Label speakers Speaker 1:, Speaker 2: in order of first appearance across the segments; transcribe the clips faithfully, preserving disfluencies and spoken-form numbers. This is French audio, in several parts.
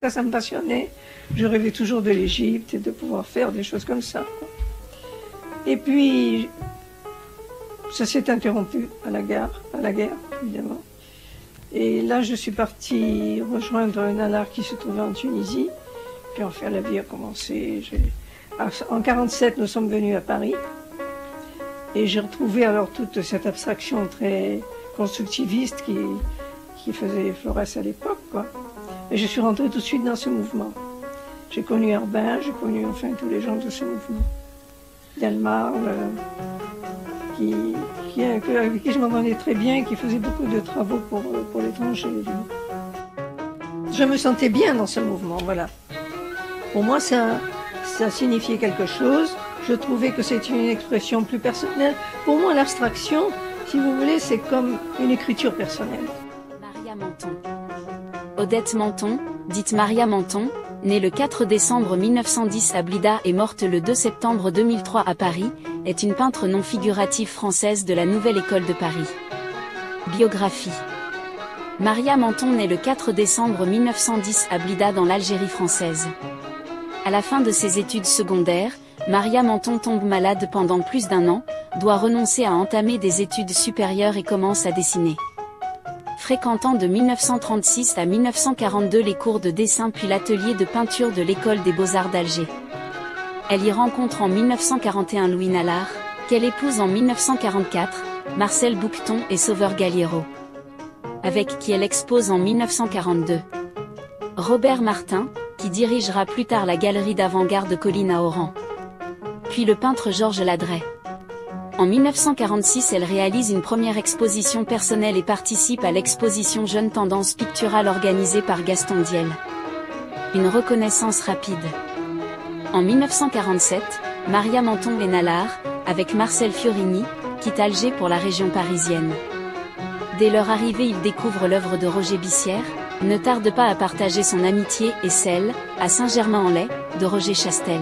Speaker 1: Ça, ça me passionnait. Je rêvais toujours de l'Égypte et de pouvoir faire des choses comme ça. Et puis, ça s'est interrompu à la guerre, à la guerre, évidemment. Et là, je suis partie rejoindre un Nalar qui se trouvait en Tunisie. Puis enfin, la vie a commencé. En mille neuf cent quarante-sept, nous sommes venus à Paris. Et j'ai retrouvé alors toute cette abstraction très constructiviste qui, qui faisait Florès à l'époque, quoi. Et je suis rentrée tout de suite dans ce mouvement. J'ai connu Herbin, j'ai connu enfin tous les gens de ce mouvement. Delmar, euh, qui, qui, avec qui je m'entendais très bien et qui faisait beaucoup de travaux pour, pour l'étranger. Je me sentais bien dans ce mouvement, voilà. Pour moi, ça, ça signifiait quelque chose. Je trouvais que c'était une expression plus personnelle. Pour moi, l'abstraction, si vous voulez, c'est comme une écriture personnelle.
Speaker 2: Maria Menton. Odette Menton, dite Maria Menton, née le quatre décembre mille neuf cent dix à Blida et morte le deux septembre deux mille trois à Paris, est une peintre non figurative française de la Nouvelle École de Paris. Biographie. Maria Menton naît le quatre décembre mille neuf cent dix à Blida dans l'Algérie française. À la fin de ses études secondaires, Maria Menton tombe malade pendant plus d'un an, doit renoncer à entamer des études supérieures et commence à dessiner. Fréquentant de mille neuf cent trente-six à mille neuf cent quarante-deux les cours de dessin puis l'atelier de peinture de l'École des Beaux-Arts d'Alger. Elle y rencontre en mille neuf cent quarante et un Louis Nallard, qu'elle épouse en mille neuf cent quarante-quatre, Marcel Bouqueton et Sauveur Galiero, avec qui elle expose en mille neuf cent quarante-deux. Robert Martin, qui dirigera plus tard la galerie d'avant-garde Colline à Oran. Puis le peintre Georges Ladret. En mille neuf cent quarante-six, elle réalise une première exposition personnelle et participe à l'exposition Jeune Tendance Picturale organisée par Gaston Diel. Une reconnaissance rapide. En mille neuf cent quarante-sept, Maria Menton et Nallard, avec Marcel Fiorini, quittent Alger pour la région parisienne. Dès leur arrivée, ils découvrent l'œuvre de Roger Bissière, ne tarde pas à partager son amitié et celle, à Saint-Germain-en-Laye, de Roger Chastel.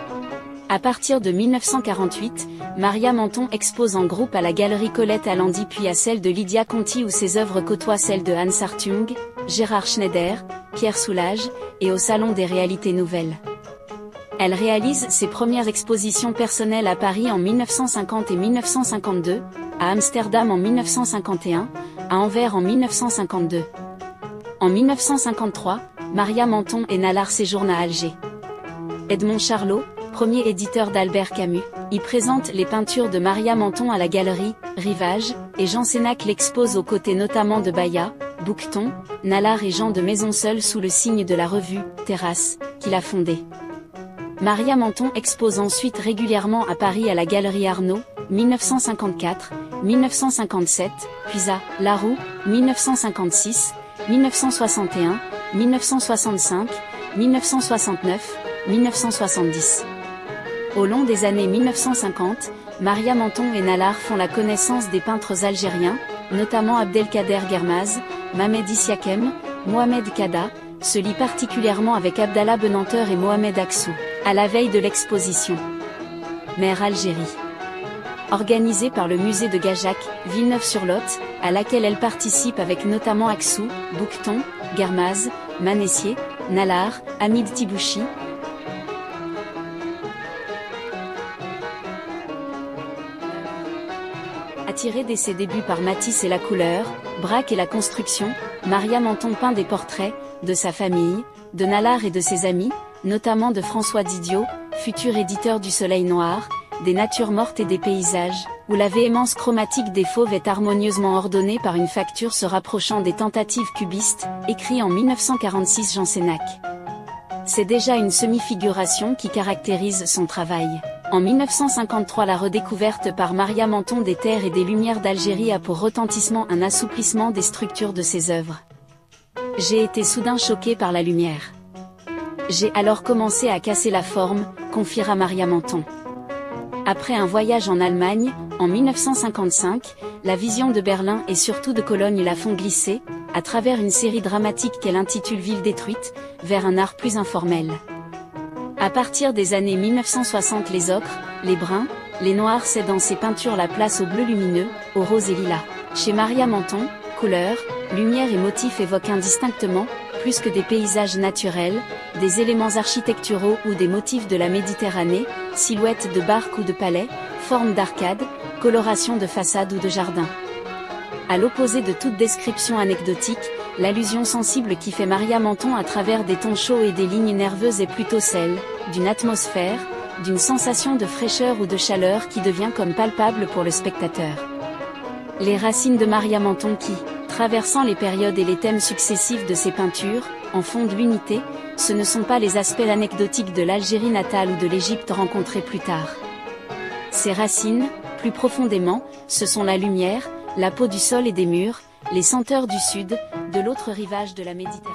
Speaker 2: À partir de mille neuf cent quarante-huit, Maria Menton expose en groupe à la galerie Colette à Landy puis à celle de Lydia Conti où ses œuvres côtoient celles de Hans Hartung, Gérard Schneider, Pierre Soulages, et au Salon des Réalités Nouvelles. Elle réalise ses premières expositions personnelles à Paris en mille neuf cent cinquante et mille neuf cent cinquante-deux, à Amsterdam en mille neuf cent cinquante et un, à Anvers en mille neuf cent cinquante-deux. En mille neuf cent cinquante-trois, Maria Menton et Nallard séjournent à Alger. Edmond Charlot, premier éditeur d'Albert Camus, y présente les peintures de Maria Menton à la galerie Rivage, et Jean Sénac l'expose aux côtés notamment de Baillat, Bouqueton, Nallard et Jean de Maisonseul sous le signe de la revue Terrasse, qu'il a fondée. Maria Menton expose ensuite régulièrement à Paris à la galerie Arnaud, mille neuf cent cinquante-quatre, mille neuf cent cinquante-sept, puis à Laroux, mille neuf cent cinquante-six, mille neuf cent soixante et un, mille neuf cent soixante-cinq, mille neuf cent soixante-neuf, mille neuf cent soixante-dix. Au long des années mille neuf cent cinquante, Maria Menton et Nallard font la connaissance des peintres algériens, notamment Abdelkader Guermaz, Mamed Issiakem, Mohamed Kada, se lient particulièrement avec Abdallah Benanteur et Mohamed Aksou, à la veille de l'exposition Mère Algérie, organisée par le musée de Gajac, Villeneuve-sur-Lot, à laquelle elle participe avec notamment Aksou, Bouqueton, Guermaz, Manessier, Nallard, Hamid Tibouchi. Attirée dès ses débuts par Matisse et la couleur, Braque et la construction, Maria Menton peint des portraits, de sa famille, de Nallard et de ses amis, notamment de François Didiot, futur éditeur du Soleil Noir, des natures mortes et des paysages, où la véhémence chromatique des fauves est harmonieusement ordonnée par une facture se rapprochant des tentatives cubistes, écrit en mille neuf cent quarante-six Jean Sénac. C'est déjà une semi-figuration qui caractérise son travail. En mille neuf cent cinquante-trois, la redécouverte par Maria Menton des terres et des lumières d'Algérie a pour retentissement un assouplissement des structures de ses œuvres. J'ai été soudain choquée par la lumière. J'ai alors commencé à casser la forme, confiera Maria Menton. Après un voyage en Allemagne, en mille neuf cent cinquante-cinq, la vision de Berlin et surtout de Cologne la font glisser, à travers une série dramatique qu'elle intitule Ville détruite, vers un art plus informel. À partir des années mille neuf cent soixante, les ocres, les bruns, les noirs cèdent dans ses peintures la place au bleu lumineux, au rose et lilas. Chez Maria Menton, couleurs, lumière et motifs évoquent indistinctement, plus que des paysages naturels, des éléments architecturaux ou des motifs de la Méditerranée, silhouettes de barques ou de palais, formes d'arcades, coloration de façades ou de jardins. À l'opposé de toute description anecdotique, l'allusion sensible qui fait Maria Menton à travers des tons chauds et des lignes nerveuses est plutôt celle d'une atmosphère, d'une sensation de fraîcheur ou de chaleur qui devient comme palpable pour le spectateur. Les racines de Maria Menton qui, traversant les périodes et les thèmes successifs de ses peintures, en fondent l'unité, ce ne sont pas les aspects anecdotiques de l'Algérie natale ou de l'Égypte rencontrés plus tard. Ces racines, plus profondément, ce sont la lumière, la peau du sol et des murs, les senteurs du sud, de l'autre rivage de la Méditerranée.